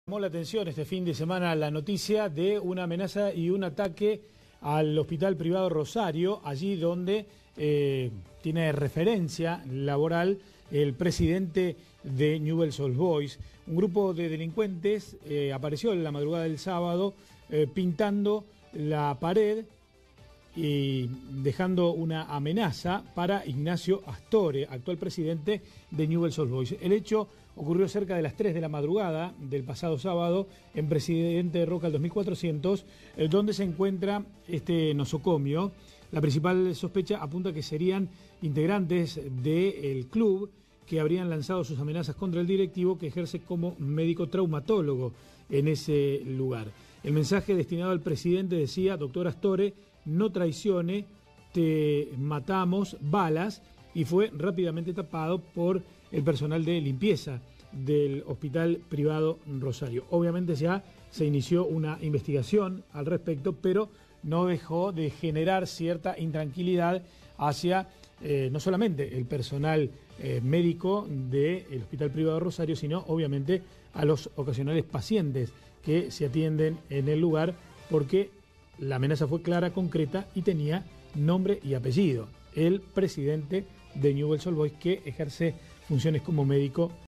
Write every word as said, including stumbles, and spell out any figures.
Llamó la atención este fin de semana la noticia de una amenaza y un ataque al Hospital Privado Rosario, allí donde eh, tiene referencia laboral el presidente de Newell's Old Boys. Un grupo de delincuentes eh, apareció en la madrugada del sábado eh, pintando la pared y dejando una amenaza para Ignacio Astore, actual presidente de Newell's Old Boys. El hecho ocurrió cerca de las tres de la madrugada del pasado sábado en Presidente Roca al dos mil cuatrocientos, eh, donde se encuentra este nosocomio. La principal sospecha apunta que serían integrantes del club que habrían lanzado sus amenazas contra el directivo que ejerce como médico traumatólogo en ese lugar. El mensaje destinado al presidente decía: doctor Astore, no traicione, te matamos, balas, y fue rápidamente tapado por el personal de limpieza del Hospital Privado Rosario. Obviamente ya se inició una investigación al respecto, pero no dejó de generar cierta intranquilidad hacia eh, no solamente el personal eh, médico del Hospital Privado Rosario, sino obviamente a los ocasionales pacientes que se atienden en el lugar, porque la amenaza fue clara, concreta y tenía nombre y apellido: el presidente de Newell's Old Boys, que ejerce funciones como médico